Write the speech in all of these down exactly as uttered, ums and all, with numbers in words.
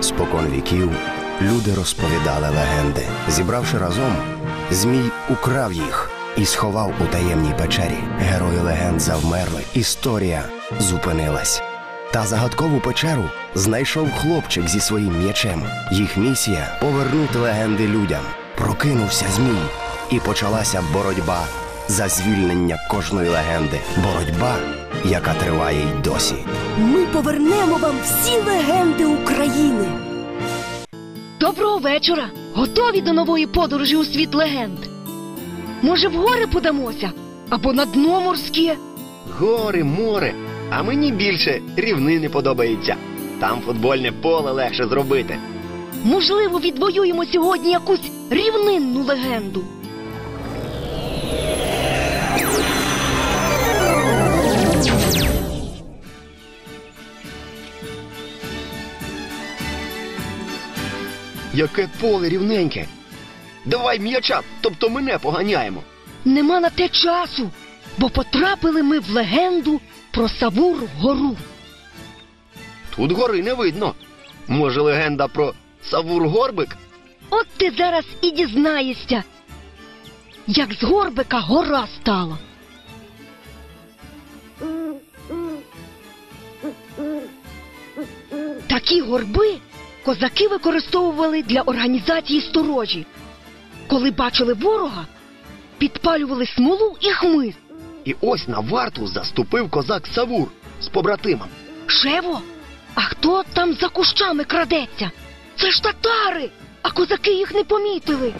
Спокон віків люди розповідали легенди. Зібравши разом, Змій украв їх і сховав у таємній печері. Герої легенд завмерли, історія зупинилась. Та загадкову печеру знайшов хлопчик зі своїм м'ячем. Їх місія – повернути легенди людям. Прокинувся Змій, і почалася боротьба за звільнення кожної легенди. Боротьба, яка триває й досі. Ми повернемо вам всі легенди України. Доброго вечора! Готові до нової подорожі у світ легенд? Може, в гори подамося? Або на дно морське? Гори, море. А мені більше рівнини подобається. Там футбольне поле легше зробити. Можливо, відвоюємо сьогодні якусь рівнинну легенду. Яке поле рівненьке. Давай м'яча, тобто мене поганяємо. Нема на те часу, бо потрапили ми в легенду про Савур-гору. Тут гори не видно. Може, легенда про Савур-горбик? От ти зараз і дізнаєшся, як з горбика гора стала. Такі горби козаки використовували для організації сторожі. Коли бачили ворога, підпалювали смолу і хмиз. І ось на варту заступив козак Савур з побратимом. Шево, а хто там за кущами крадеться? Це ж татари, а козаки їх не помітили.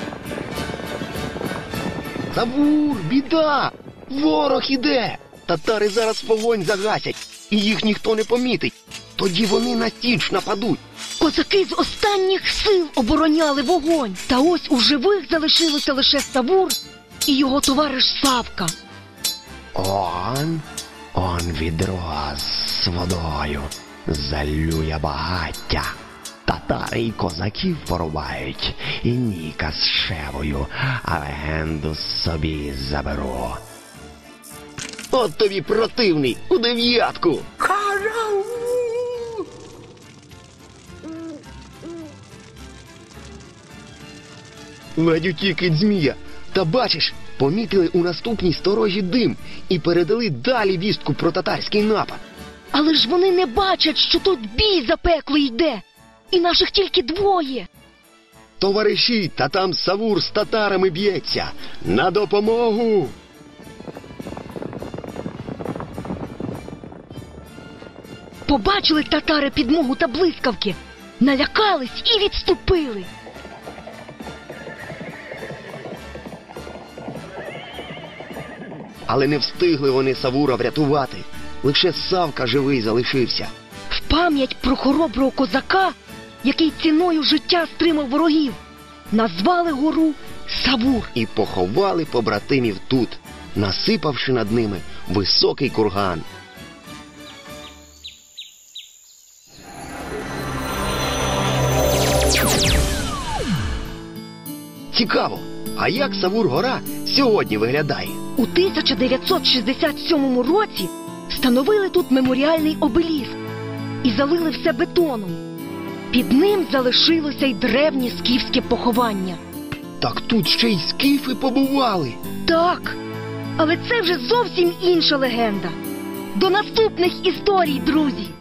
Савур, біда! Ворог іде! Татари зараз вогонь загасять, і їх ніхто не помітить. Тоді вони на січ нападуть. Козаки з останніх сил обороняли вогонь. Та ось у живих залишилося лише Савур і його товариш Савка. Он, он відро з водою. Залю я багаття. Татари й козаків порубають, і Ніка з Шевою, а легенду собі заберу. От тобі противний, у дев'ятку! Ледь утік від Змія. Та бачиш, помітили у наступній сторожі дим і передали далі вістку про татарський напад. Але ж вони не бачать, що тут бій запеклий йде. І наших тільки двоє. Товариші, та там Савур з татарами б'ється. На допомогу! Побачили татари підмогу та блискавки, налякались і відступили. Але не встигли вони Савура врятувати. Лише Савка живий залишився. В пам'ять про хороброго козака, який ціною життя стримав ворогів, назвали гору Савур. І поховали побратимів тут, насипавши над ними високий курган. Цікаво, а як Савур-гора сьогодні виглядає? У тисяча дев'ятсот шістдесят сьомому році встановили тут меморіальний обеліск і залили все бетоном. Під ним залишилося й древнє скіфське поховання. Так тут ще й скіфи побували. Так, але це вже зовсім інша легенда. До наступних історій, друзі!